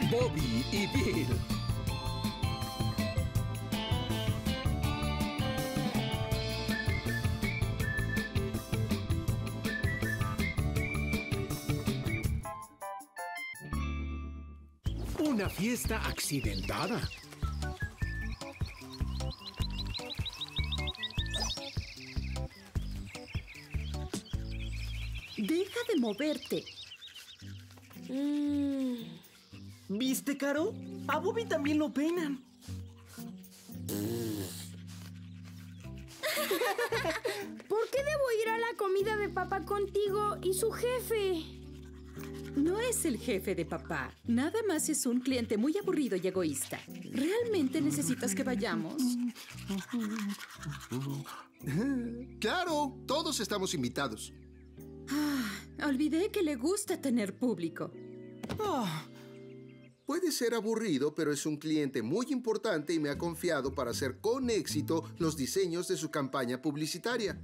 Bobby y Bill. Una fiesta accidentada. Deja de moverte. ¿Viste, Caro? A Bobby también lo peinan. ¿Por qué debo ir a la comida de papá contigo y su jefe? No es el jefe de papá. Nada más es un cliente muy aburrido y egoísta. ¿Realmente necesitas que vayamos? ¡Claro! Todos estamos invitados. Olvidé que le gusta tener público. Puede ser aburrido, pero es un cliente muy importante y me ha confiado para hacer con éxito los diseños de su campaña publicitaria.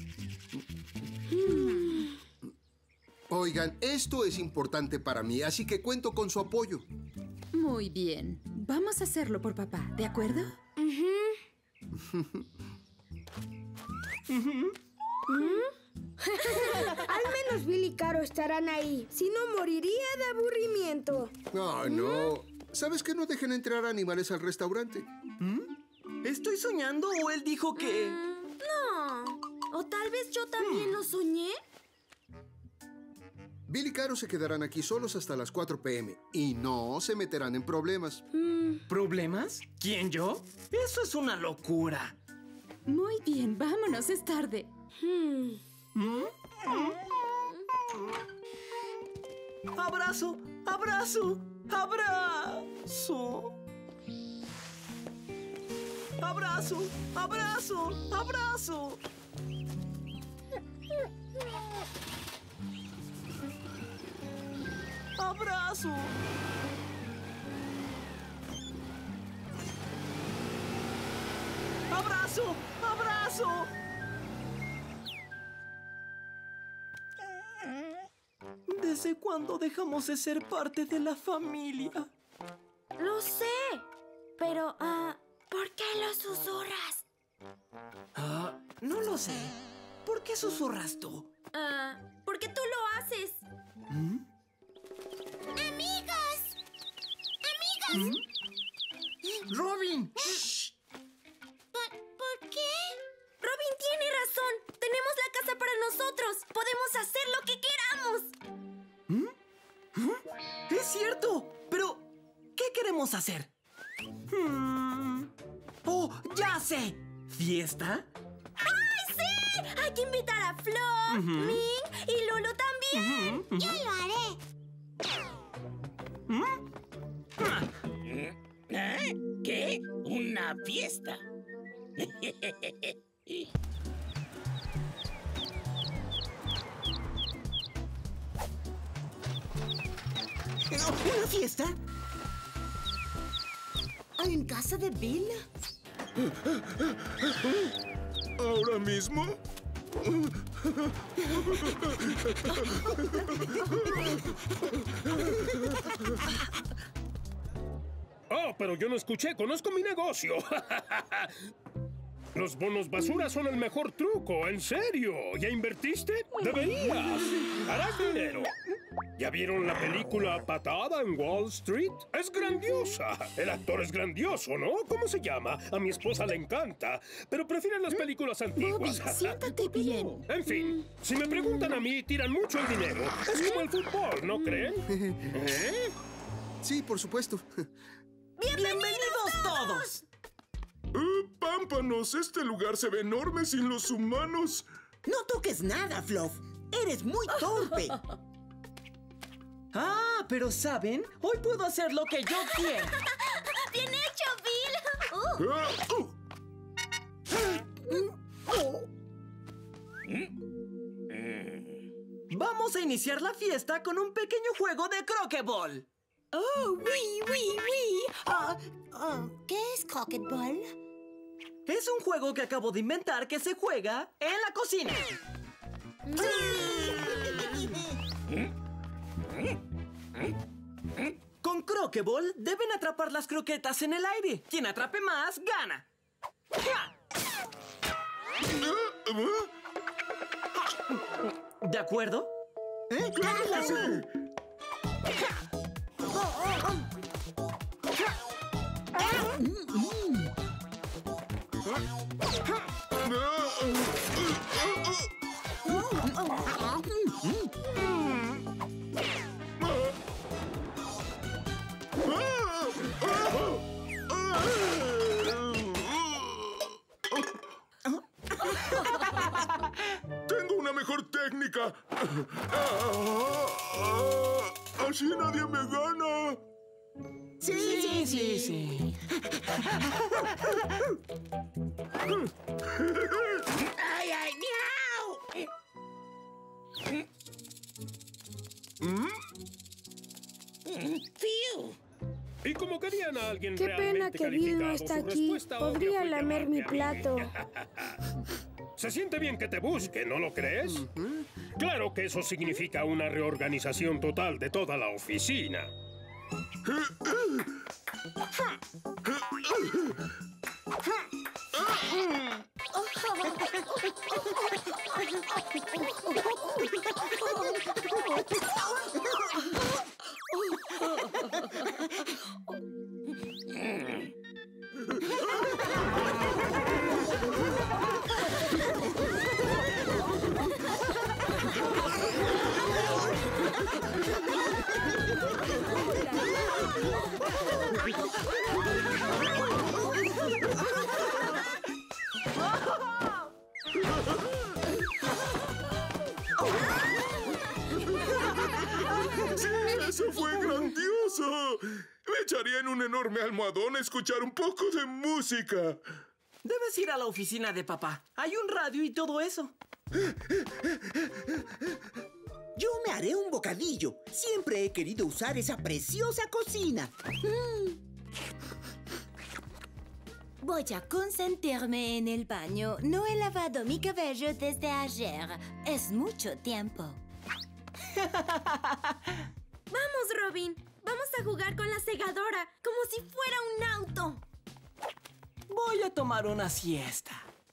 Oigan, esto es importante para mí, así que cuento con su apoyo. Muy bien. Vamos a hacerlo por papá, ¿de acuerdo? Al menos Bill y Caro estarán ahí. Si no, moriría de aburrimiento. Oh, no. ¿Sabes que no dejen entrar animales al restaurante? ¿Estoy soñando o él dijo que...? No. O tal vez yo también lo soñé. Bill y Caro se quedarán aquí solos hasta las 4 p.m. y no se meterán en problemas. ¿Problemas? ¿Quién, yo? Eso es una locura. Muy bien, vámonos, es tarde. ¡Abrazo! ¡Abrazo! ¡Abrazo! ¡Abrazo! ¡Abrazo! ¡Abrazo! ¡Abrazo! ¡Abrazo! ¡Abrazo! ¿Desde cuándo dejamos de ser parte de la familia? Lo sé. Pero, ¿por qué lo susurras? No lo sé. ¿Por qué susurras tú? Porque tú lo haces. ¡Amigas! ¡Amigas! ¡Robin! ¡Shh! ¿Por qué? Robin tiene razón. Tenemos la casa para nosotros. Podemos hacer lo que queramos. ¡Es cierto! Pero, ¿qué queremos hacer? ¡Oh, ya sé! ¿Fiesta? ¡Ay, sí! Hay que invitar a Flo, Ming y Lulu también. Yo lo haré. ¿Qué? ¿Una fiesta? ¿Una fiesta? ¿En casa de Bill? ¿Ahora mismo? Oh, pero yo no escuché. Conozco mi negocio. Los bonos basura son el mejor truco, en serio. ¿Ya invertiste? ¡Deberías! Harás dinero. ¿Ya vieron la película Patada en Wall Street? Es grandiosa. El actor es grandioso, ¿no? ¿Cómo se llama? A mi esposa le encanta, pero prefiere las películas antiguas. Bobby, siéntate bien. En fin, si me preguntan a mí, tiran mucho el dinero. Es como el fútbol, ¿no creen? Sí, por supuesto. ¡Bienvenidos todos! ¡Pámpanos! Este lugar se ve enorme sin los humanos. No toques nada, Fluff. Eres muy torpe. Pero ¿saben? Hoy puedo hacer lo que yo quiera. ¡Bien hecho, Bill! Vamos a iniciar la fiesta con un pequeño juego de croqueball. ¡Oh, oui! ¿Qué es croquetball? Es un juego que acabo de inventar que se juega en la cocina. Con Crokeball deben atrapar las croquetas en el aire. Quien atrape más, gana. ¡Ja! ¿De acuerdo? ¡Claro que sí! Tengo una mejor técnica. Así nadie me gana. Sí. ¡Ay, ay, miau! ¡Fiu! Y como querían a alguien Qué pena realmente que Bill no calificado, está su aquí. respuesta obvia Podría fue lamer mi llamarme a mí. plato. Se siente bien que te busque, ¿no lo crees? Claro que eso significa una reorganización total de toda la oficina. ¡Sí, eso fue grandioso! Me echaría en un enorme almohadón a escuchar un poco de música. Debes ir a la oficina de papá. Hay un radio y todo eso. Yo me haré un bocadillo. Siempre he querido usar esa preciosa cocina. Voy a consentirme en el baño. No he lavado mi cabello desde ayer. Es mucho tiempo. Vamos, Robin. Vamos a jugar con la segadora, como si fuera un auto. Voy a tomar una siesta.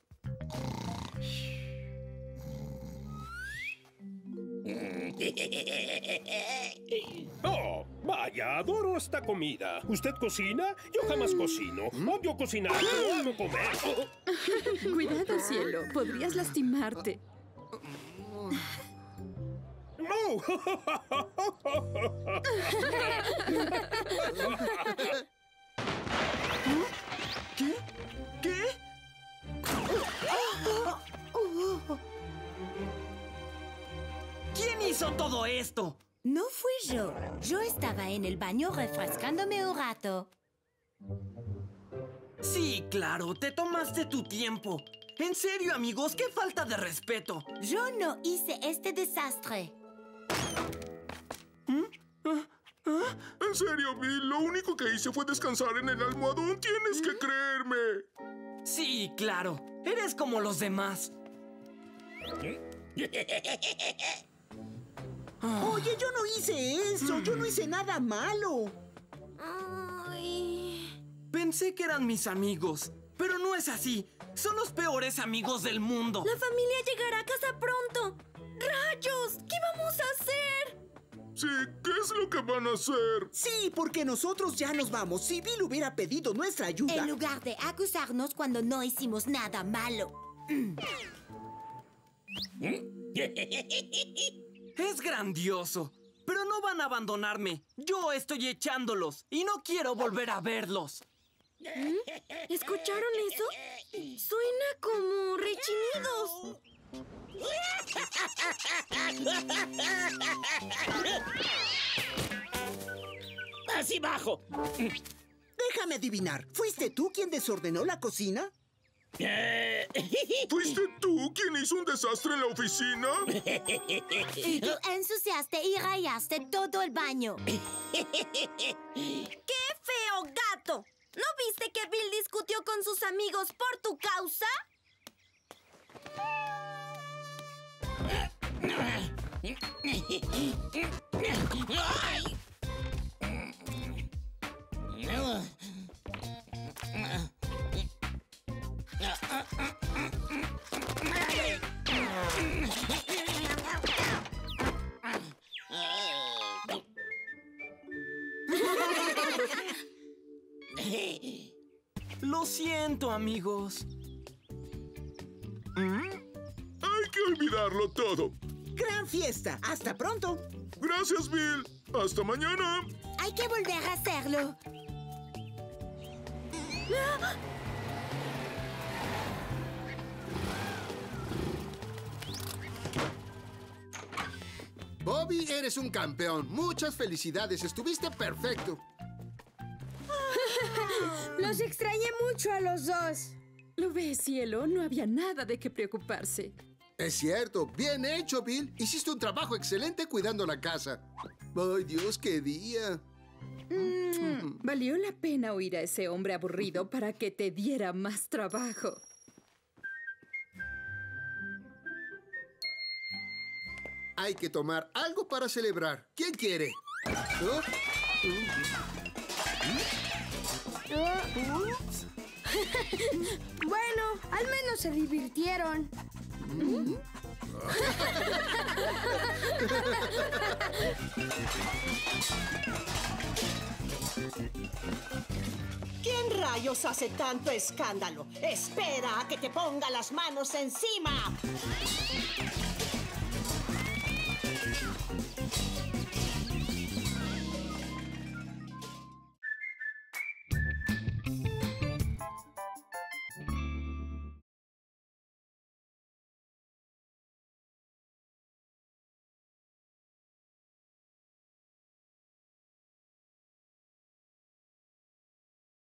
Oh, vaya, adoro esta comida. ¿Usted cocina? Yo jamás cocino. Odio cocinar, pero amo comer. Cuidado, cielo. Podrías lastimarte. ¡No! ¿Qué? ¿Quién hizo todo esto? No fui yo. Yo estaba en el baño refrescándome un rato. Sí, claro, te tomaste tu tiempo. En serio, amigos, qué falta de respeto. Yo no hice este desastre. En serio, Bill, lo único que hice fue descansar en el almohadón. Tienes que creerme. Sí, claro. Eres como los demás. Oye, yo no hice eso. Yo no hice nada malo. Ay. Pensé que eran mis amigos, pero no es así. Son los peores amigos del mundo. La familia llegará a casa pronto. ¡Rayos! ¿Qué vamos a hacer? Sí, ¿qué es lo que van a hacer? Sí, porque nosotros ya nos vamos. Si Bill hubiera pedido nuestra ayuda... En lugar de acusarnos cuando no hicimos nada malo. Es grandioso. Pero no van a abandonarme. Yo estoy echándolos y no quiero volver a verlos. ¿Escucharon eso? Suena como rechinidos. ¡Así bajo! Déjame adivinar. ¿Fuiste tú quien desordenó la cocina? ¿Fuiste tú quien hizo un desastre en la oficina? Y tú ensuciaste y rayaste todo el baño. ¡Qué feo gato! ¿No viste que Bill discutió con sus amigos por tu causa? siento, amigos. Hay que olvidarlo todo. ¡Gran fiesta! ¡Hasta pronto! Gracias, Bill. Hasta mañana. Hay que volver a hacerlo. Bobby, eres un campeón. Muchas felicidades. Estuviste perfecto. Los extrañé mucho a los dos. ¿Lo ves, cielo? No había nada de qué preocuparse. Es cierto. Bien hecho, Bill. Hiciste un trabajo excelente cuidando la casa. ¡Ay, Dios, qué día! Valió la pena oír a ese hombre aburrido para que te diera más trabajo. Hay que tomar algo para celebrar. ¿Quién quiere? ¿Oh? Bueno, al menos se divirtieron. ¿Quién rayos hace tanto escándalo? Espera a que te ponga las manos encima.